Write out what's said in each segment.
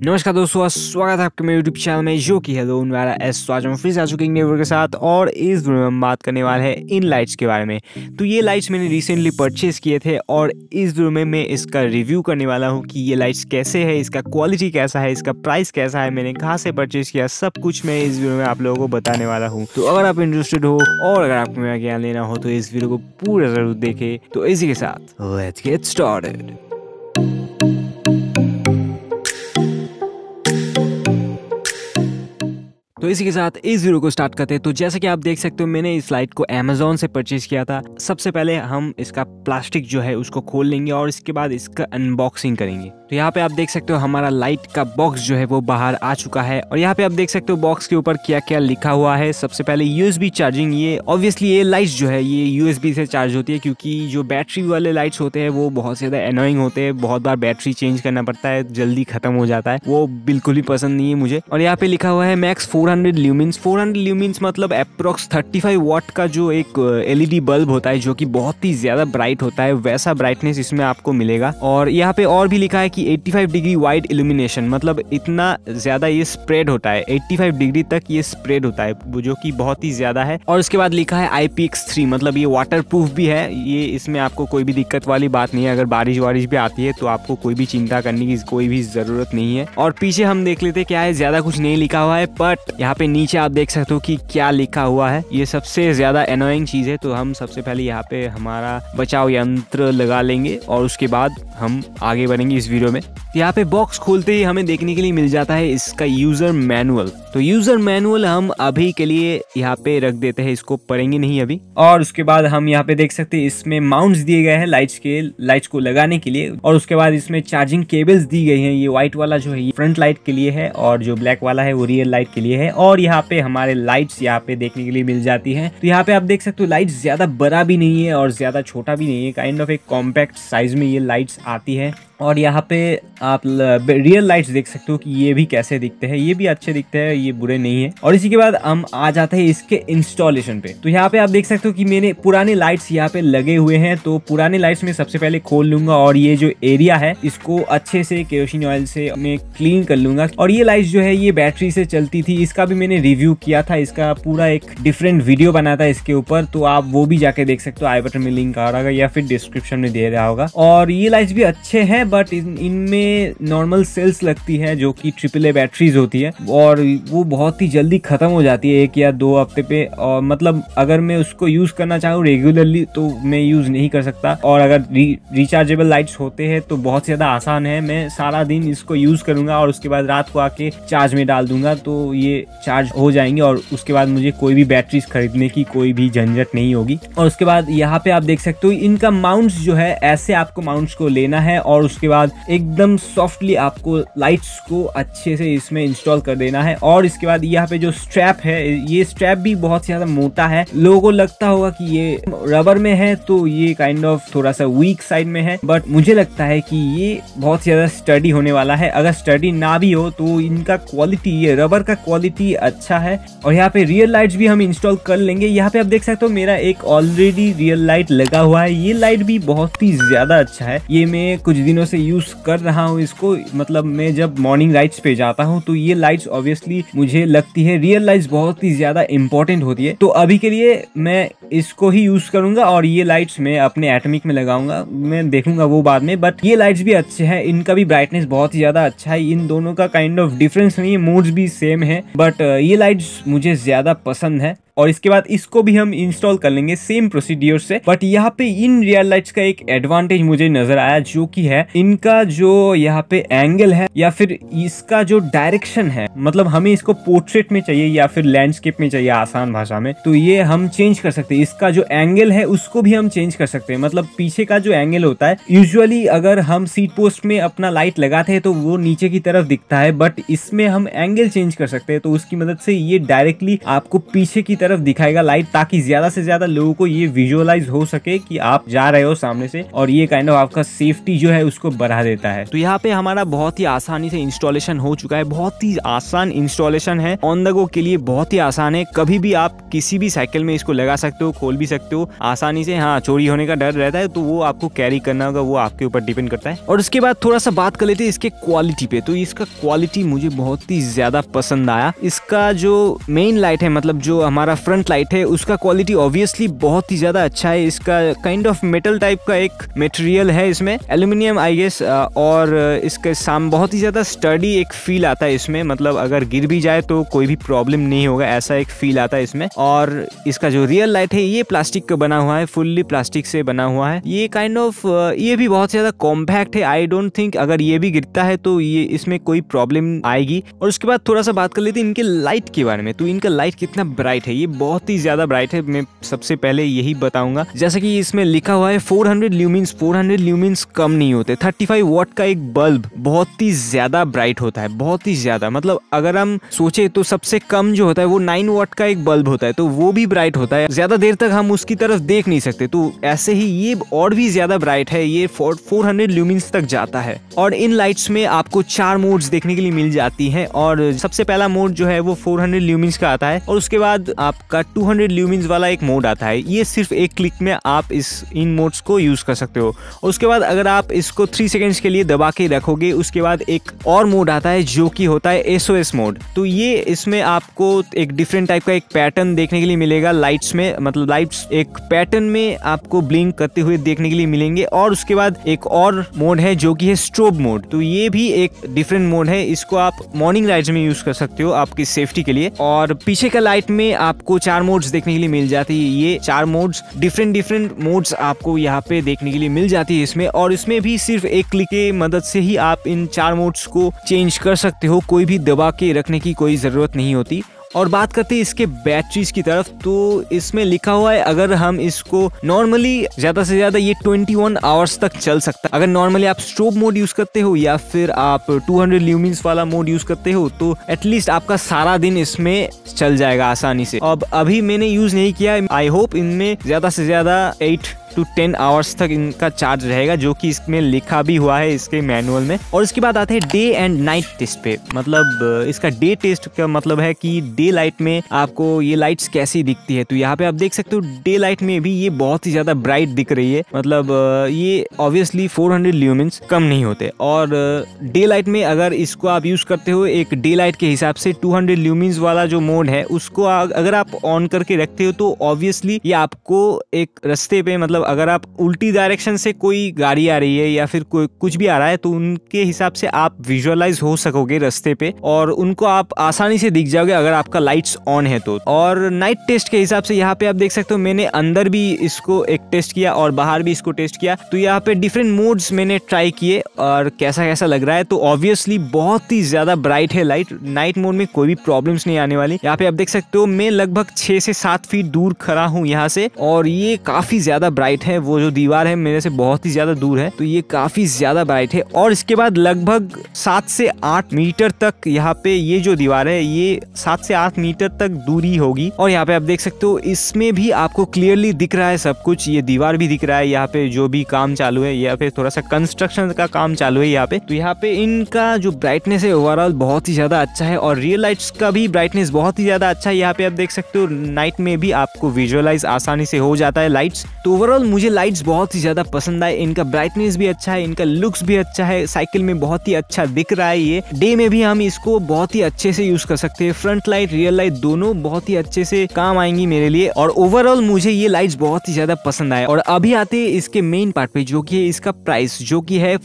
नमस्कार दोस्तों, स्वागत है आपके मेरे यूट्यूब चैनल में जो कि है लोन वाला एस। तो आज हम फिर से आ चुके हैं नए वीडियो के साथ और इस वीडियो में हम बात करने वाले हैं इन लाइट्स के बारे में। तो ये लाइट्स मैंने रिसेंटली परचेज किए थे और इस वीडियो में मैं इसका रिव्यू करने वाला हूँ कि ये लाइट्स कैसे है, इसका क्वालिटी कैसा है, इसका प्राइस कैसा है, मैंने कहाँ से परचेज किया, सब कुछ मैं इस वीडियो में आप लोगों को बताने वाला हूँ। तो अगर आप इंटरेस्टेड हो और अगर आपको मेरा ज्ञान लेना हो तो इस वीडियो को पूरा जरूर देखें। तो इसी के साथ लेट्स गेट स्टार्टेड। तो इसी के साथ इस वीडियो को स्टार्ट करते हैं। तो जैसे कि आप देख सकते हो मैंने इस लाइट को अमेज़न से परचेज किया था। सबसे पहले हम इसका प्लास्टिक जो है उसको खोल लेंगे और इसके बाद इसका अनबॉक्सिंग करेंगे। तो यहाँ पे आप देख सकते हो हमारा लाइट का बॉक्स जो है वो बाहर आ चुका है और यहाँ पे आप देख सकते हो बॉक्स के ऊपर क्या क्या लिखा हुआ है। सबसे पहले यूएसबी चार्जिंग, ये ऑब्वियसली ये लाइट्स जो है ये यूएसबी से चार्ज होती है क्योंकि जो बैटरी वाले लाइट्स होते हैं वो बहुत ज्यादा एनोइंग होते हैं, बहुत बार बैटरी चेंज करना पड़ता है, जल्दी खत्म हो जाता है, वो बिल्कुल भी पसंद नहीं है मुझे। और यहाँ पे लिखा हुआ है मैक्स 400 ल्यूमिन्स। 400 ल्यूमिन्स मतलब अप्रोक्स 35 वाट का जो एक एलईडी बल्ब होता है जो कि बहुत ही ज्यादा ब्राइट होता है, वैसा ब्राइटनेस इसमें आपको मिलेगा। और यहाँ पे और भी लिखा है कि 85 डिग्री वाइड इल्यूमिनेशन, मतलब इतना ज्यादा ये स्प्रेड होता है, 85 डिग्री तक ये स्प्रेड होता है जो कि बहुत ही ज्यादा है। और उसके बाद लिखा है IPX3, मतलब ये वाटर प्रूफ भी है, ये इसमें आपको कोई भी दिक्कत वाली बात नहीं है। अगर बारिश वारिश भी आती है तो आपको कोई भी चिंता करने की कोई भी जरूरत नहीं है। और पीछे हम देख लेते क्या है, ज्यादा कुछ नहीं लिखा हुआ है, बट यहाँ पे नीचे आप देख सकते हो कि क्या लिखा हुआ है। ये सबसे ज्यादा एनोइंग चीज है। तो हम सबसे पहले यहाँ पे हमारा बचाव यंत्र लगा लेंगे और उसके बाद हम आगे बढ़ेंगे इस वीडियो में। यहाँ पे बॉक्स खोलते ही हमें देखने के लिए मिल जाता है इसका यूजर मैनुअल। तो यूजर मैनुअल हम अभी के लिए यहाँ पे रख देते हैं, इसको पढ़ेंगे नहीं अभी। और उसके बाद हम यहाँ पे देख सकते हैं इसमें माउंट्स दिए गए हैं लाइट्स को लगाने के लिए। और उसके बाद इसमें चार्जिंग केबल्स दी गई हैं। ये व्हाइट वाला जो है ये फ्रंट लाइट के लिए है और जो ब्लैक वाला है वो रियर लाइट के लिए है। और यहाँ पे हमारे लाइट्स यहाँ पे देखने के लिए मिल जाती है। तो यहाँ पे आप देख सकते हो लाइट्स ज्यादा बड़ा भी नहीं है और ज्यादा छोटा भी नहीं है, काइंड ऑफ एक कॉम्पैक्ट साइज में ये लाइट्स आती है। और यहाँ पे आप रियल लाइट्स देख सकते हो कि ये भी कैसे दिखते हैं, ये भी अच्छे दिखते हैं, ये बुरे नहीं है। और इसी के बाद हम आ जाते हैं इसके इंस्टॉलेशन पे। तो यहाँ पे आप देख सकते हो कि मैंने पुराने लाइट्स यहाँ पे लगे हुए हैं। तो पुराने लाइट्स में सबसे पहले खोल लूंगा और ये जो एरिया है इसको अच्छे से केरोसिन ऑयल से मैं क्लीन कर लूंगा। और ये लाइट्स जो है ये बैटरी से चलती थी, इसका भी मैंने रिव्यू किया था, इसका पूरा एक डिफरेंट वीडियो बना था इसके ऊपर, तो आप वो भी जाके देख सकते हो। आई बटन में लिंक आ रहा होगा या फिर डिस्क्रिप्शन में दे रहा होगा। और ये लाइट्स भी अच्छे हैं बट इनमें नॉर्मल सेल्स लगती है जो कि AAA बैटरीज होती है और वो बहुत ही जल्दी खत्म हो जाती है 1 या 2 हफ्ते पे। और मतलब अगर मैं उसको यूज करना चाहूँ रेगुलरली तो मैं यूज नहीं कर सकता। और अगर रिचार्जेबल लाइट्स होते हैं तो बहुत ज्यादा आसान है, मैं सारा दिन इसको यूज करूंगा और उसके बाद रात को आके चार्ज में डाल दूंगा तो ये चार्ज हो जाएंगे और उसके बाद मुझे कोई भी बैटरीज खरीदने की कोई भी झंझट नहीं होगी। और उसके बाद यहाँ पे आप देख सकते हो इनका माउंट्स जो है ऐसे आपको माउंट्स को लेना है और उसके बाद एकदम सॉफ्टली आपको लाइट्स को अच्छे से इसमें इंस्टॉल कर देना है। और इसके बाद यहाँ पे जो स्ट्रैप है, ये स्ट्रैप भी बहुत ज्यादा मोटा है। लोगों को लगता होगा कि ये रबर में है तो ये काइंड ऑफ थोड़ा सा वीक साइड में है, बट मुझे लगता है कि ये बहुत ज्यादा स्टडी होने वाला है। अगर स्टडी ना भी हो तो इनका क्वालिटी, ये रबर का क्वालिटी अच्छा है। और यहाँ पे रियल लाइट्स भी हम इंस्टॉल कर लेंगे। यहाँ पे आप देख सकते हो मेरा एक ऑलरेडी रियल लाइट लगा हुआ है, ये लाइट भी बहुत ही ज्यादा अच्छा है। ये मैं कुछ दिनों से यूज कर रहा हूँ इसको, मतलब मैं जब मॉर्निंग राइड्स पे जाता हूँ तो ये लाइट्स ऑब्वियसली मुझे लगती है, रियल लाइट्स बहुत ही ज्यादा इंपॉर्टेंट होती है। तो अभी के लिए मैं इसको ही यूज करूंगा और ये लाइट्स मैं अपने एटॉमिक में लगाऊंगा, मैं देखूंगा वो बाद में। बट ये लाइट्स भी अच्छे हैं, इनका भी ब्राइटनेस बहुत ही ज्यादा अच्छा है। इन दोनों का काइंड ऑफ डिफरेंस नहीं है, मोड्स भी सेम है, बट ये लाइट्स मुझे ज्यादा पसंद है। और इसके बाद इसको भी हम इंस्टॉल कर लेंगे सेम प्रोसीड्यूर से। बट यहाँ पे इन रियल लाइट्स का एक एडवांटेज मुझे नजर आया जो कि है इनका जो यहाँ पे एंगल है या फिर इसका जो डायरेक्शन है, मतलब हमें इसको पोर्ट्रेट में चाहिए या फिर लैंडस्केप में चाहिए आसान भाषा में, तो ये हम चेंज कर सकते हैं। इसका जो एंगल है उसको भी हम चेंज कर सकते हैं, मतलब पीछे का जो एंगल होता है यूजुअली अगर हम सीट पोस्ट में अपना लाइट लगाते हैं तो वो नीचे की तरफ दिखता है, बट इसमें हम एंगल चेंज कर सकते हैं। तो उसकी मदद से ये डायरेक्टली आपको पीछे की तरफ दिखाएगा लाइट, ताकि ज्यादा से ज्यादा लोगों को ये विजुअलाइज हो सके कि आप जा रहे हो सामने से, और ये काइंड ऑफ आपका सेफ्टी जो है उसको बढ़ा देता है। तो यहाँ पे हमारा बहुत ही आसानी से इंस्टॉलेशन हो चुका है, बहुत ही आसान इंस्टॉलेशन है, ऑन द गो के लिए बहुत ही आसान है। कभी भी आप किसी भी साइकिल में इसको लगा सकते हो, खोल भी सकते हो आसानी से। हाँ, चोरी होने का डर रहता है तो वो आपको कैरी करना होगा, वो आपके ऊपर डिपेंड करता है। और उसके बाद थोड़ा सा बात कर लेते हैं इसके क्वालिटी पे। तो इसका क्वालिटी मुझे बहुत ही ज्यादा पसंद आया। इसका जो मेन लाइट है, मतलब जो हमारा फ्रंट लाइट है, उसका क्वालिटी ऑब्वियसली बहुत ही ज्यादा अच्छा है। इसका काइंड ऑफ मेटल टाइप का एक मटेरियल है इसमें, एल्यूमिनियम आई गेस, और इसके साम बहुत ही ज्यादा स्टडी एक फील आता है इसमें, मतलब अगर गिर भी जाए तो कोई भी प्रॉब्लम नहीं होगा, ऐसा एक फील आता है इसमें। और इसका जो रियल लाइट है ये प्लास्टिक का बना हुआ है, फुल्ली प्लास्टिक से बना हुआ है। ये काइंड ऑफ ये भी बहुत ज्यादा कॉम्पैक्ट है। आई डोंट थिंक अगर ये भी गिरता है तो ये इसमें कोई प्रॉब्लम आएगी। और उसके बाद थोड़ा सा बात कर लेते हैं इनके लाइट के बारे में। तो इनका लाइट कितना ब्राइट है, ये बहुत ही ज्यादा ब्राइट है। मैं सबसे पहले यही बताऊंगा, जैसा कि इसमें लिखा हुआ है 400 ल्यूमिन्स। 400 ल्यूमिन्स कम नहीं होते। 35 वॉट का एक बल्ब बहुत ही ज्यादा ब्राइट होता है, बहुत ही ज्यादा। मतलब अगर हम सोचे तो सबसे कम जो होता है वो 9 वॉट का एक बल्ब होता है, तो वो भी ब्राइट होता है, ज्यादा देर तक हम उसकी तरफ देख नहीं सकते। तो ऐसे ही ये और भी ज्यादा ब्राइट है, ये 400 ल्यूमिन्स तक जाता है। और इन लाइट्स में आपको 4 मोड्स देखने के लिए मिल जाती हैं। और सबसे पहला मोड जो है वो 400 ल्यूमिन्स का आता है, और उसके बाद आपका 200 ल्यूमिन्स वाला एक मोड आता है। ये सिर्फ एक क्लिक में आप इन मोड्स को यूज कर सकते हो। और उसके बाद अगर आप इसको 3 सेकेंड्स के लिए दबा के रखोगे, उसके बाद एक और मोड आता है जो कि होता है SOS मोड। तो ये इसमें आपको एक डिफरेंट टाइप का एक पैटर्न देखने के लिए मिलेगा लाइट्स में, मतलब लाइट्स एक पैटर्न में आपको ब्लिंक करते हुए देखने के लिए मिलेंगे। और उसके बाद एक और मोड है जो कि है स्ट्रोब मोड। तो ये भी एक डिफरेंट मोड है, इसको आप मॉर्निंग लाइट्स में यूज कर सकते हो आपकी सेफ्टी के लिए। और पीछे का लाइट में आपको 4 मोड्स देखने के लिए मिल जाती है। ये 4 मोड्स डिफरेंट मोड्स आपको यहाँ पे देखने के लिए मिल जाती है इसमें। और इसमें भी सिर्फ एक क्लिक के मदद से ही आप इन 4 मोड्स को चेंज कर सकते हो, कोई भी दबा के रखने की कोई जरूरत नहीं होती। और बात करते हैं इसके बैटरीज की तरफ, तो इसमें लिखा हुआ है अगर हम इसको नॉर्मली ज्यादा से ज्यादा ये 21 आवर्स तक चल सकता है। अगर नॉर्मली आप स्ट्रोब मोड यूज करते हो या फिर आप 200 ल्यूमिन्स वाला मोड यूज करते हो, तो एटलीस्ट आपका सारा दिन इसमें चल जाएगा आसानी से। अब अभी मैंने यूज नहीं किया, आई होप इनमें ज्यादा से ज्यादा 8 to 10 आवर्स तक इनका चार्ज रहेगा, जो कि इसमें लिखा भी हुआ है इसके मैनुअल में। और इसके बाद आते हैं डे एंड नाइट टेस्ट पे। मतलब इसका डे टेस्ट का मतलब है कि डे लाइट में आपको ये लाइट्स कैसी दिखती है। तो यहाँ पे आप देख सकते हो डे लाइट में भी ये बहुत ही ज्यादा ब्राइट दिख रही है। मतलब ये ऑब्वियसली 400 ल्यूमिन्स कम नहीं होते। और डे लाइट में अगर इसको आप यूज करते हो एक डे लाइट के हिसाब से 200 ल्यूमिन्स वाला जो मोड है उसको अगर आप ऑन करके रखते हो, तो ऑब्वियसली ये आपको एक रास्ते पे, मतलब अगर आप उल्टी डायरेक्शन से कोई गाड़ी आ रही है या फिर कोई कुछ भी आ रहा है, तो उनके हिसाब से आप विजुअलाइज हो सकोगे रास्ते पे, और उनको आप आसानी से दिख जाओगे अगर आपका लाइट्स ऑन है तो। और नाइट टेस्ट के हिसाब से यहाँ पे आप देख सकते हो, मैंने अंदर भी इसको एक टेस्ट किया और बाहर भी इसको टेस्ट किया। तो यहाँ पे डिफरेंट मोड्स मैंने ट्राई किए और कैसा कैसा लग रहा है। तो ऑब्वियसली बहुत ही ज्यादा ब्राइट है लाइट। नाइट मोड में कोई भी प्रॉब्लम्स नहीं आने वाली। यहाँ पे आप देख सकते हो मैं लगभग 6 से 7 फीट दूर खड़ा हूँ यहाँ से, और ये काफी ज्यादा ब्राइट है। वो जो दीवार है मेरे से बहुत ही ज्यादा दूर है, तो ये काफी ज्यादा ब्राइट है। और इसके बाद लगभग 7 से 8 मीटर तक यहाँ पे ये जो दीवार है, ये 7 से 8 मीटर तक दूरी होगी। और यहाँ पे आप देख सकते हो इसमें भी आपको क्लियरली दिख रहा है सब कुछ। ये दीवार भी दिख रहा है, यहाँ पे जो भी काम चालू है, यहाँ पे थोड़ा सा कंस्ट्रक्शन का काम चालू है यहाँ पे। तो यहाँ पे इनका जो ब्राइटनेस है ओवरऑल बहुत ही ज्यादा अच्छा है, और रियल लाइट्स का भी ब्राइटनेस बहुत ही ज्यादा अच्छा है। यहाँ पे आप देख सकते हो नाइट में भी आपको विजुअलाइज आसानी से हो जाता है लाइट्स। तो ओवरऑल मुझे लाइट्स बहुत ही ज्यादा पसंद आए। इनका ब्राइटनेस भी अच्छा है, इनका लुक्स भी अच्छा है, साइकिल में बहुत ही अच्छा दिख रहा है। ये डे में भी हम इसको बहुत ही अच्छे से यूज कर सकते हैं। फ्रंट लाइट रियल लाइट दोनों बहुत ही अच्छे से काम आएंगी मेरे लिए। और ओवरऑल मुझे ये लाइट्स बहुत ही ज्यादा पसंद आए। और अभी आते हैं इसके मेन पार्ट पे, जो कि है इसका प्राइस, जो कि है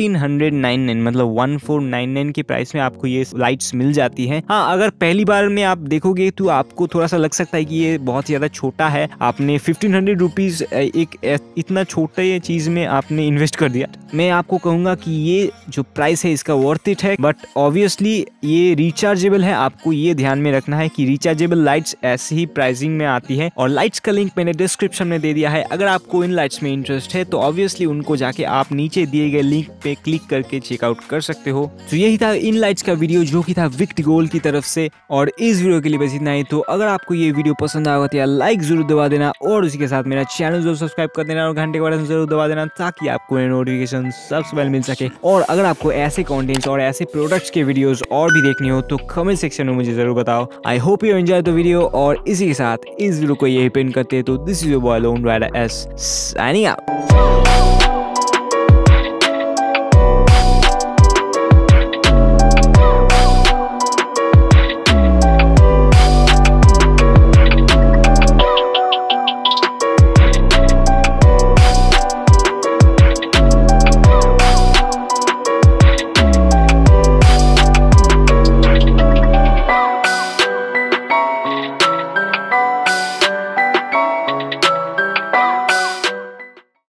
1499, मतलब 1499 के प्राइस में आपको ये लाइट्स मिल जाती है। हाँ, अगर पहली बार में आप देखोगे तो आपको थोड़ा सा लग सकता है कि ये बहुत ज्यादा छोटा है। आपने 1500 रुपीज एक एक इतना छोटा ये चीज में आपने इन्वेस्ट कर दिया। मैं आपको कहूंगा कि ये जो प्राइस है इसका वर्थ इट है, बट ऑब्वियसली ये रिचार्जेबल है। आपको ये ध्यान में रखना है कि रिचार्जेबल लाइट्स ऐसी ही प्राइसिंग में आती है, और लाइट्स का लिंक मैंने डिस्क्रिप्शन में दे दिया है। अगर आपको इन लाइट्स में इंटरेस्ट है तो ऑब्वियसली उनको जाके आप नीचे दिए गए लिंक पे क्लिक करके चेकआउट कर सकते हो। तो यही था इन लाइट्स का वीडियो जो कि था विक्टगोल की तरफ से, और इस वीडियो के लिए बस इतना ही। तो अगर आपको ये वीडियो पसंद आया तो यार लाइक जरूर दबा देना, और उसी के साथ मेरा चैनल जरूर सब्सक्राइब कर देना, और घंटे के बटन जरूर दबा देना ताकि आपको नोटिफिकेशन सबसे पहले मिल सके। और अगर आपको ऐसे कंटेंट्स और ऐसे प्रोडक्ट्स के वीडियोस और भी देखनी हो तो कमेंट सेक्शन में मुझे जरूर बताओ। I hope you enjoy the video, और इसी के साथ इस वीडियो को यही पिन करते हैं। तो this is your boy lone rider S signing out.